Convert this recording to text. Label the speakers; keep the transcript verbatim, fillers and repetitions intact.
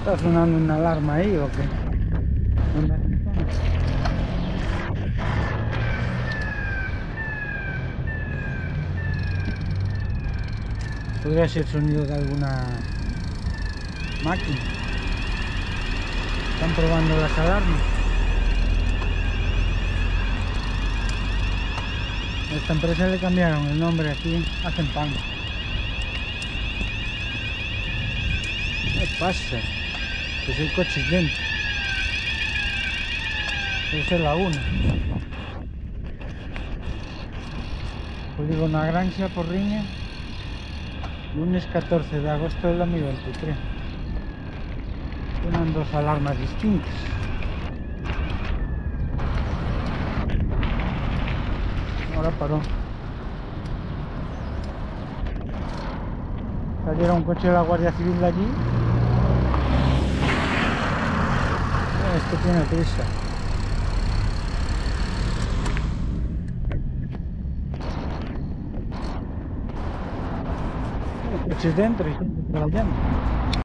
Speaker 1: ¿Está sonando una alarma ahí o qué? ¿Dónde está? Podría ser sonido de alguna máquina. Están probando las alarmas. A esta empresa le cambiaron el nombre, aquí hacen pan. ¿Qué pasa? Pues hay coches dentro. Debe ser la una. Polígono Agranxa, Porriña, lunes catorce de agosto del dos mil veintitrés. Tienen dos alarmas distintas. Ahora paró. Saliera un coche de la Guardia Civil de allí. Este tiene prisa. Coches dentro y gente trabajando.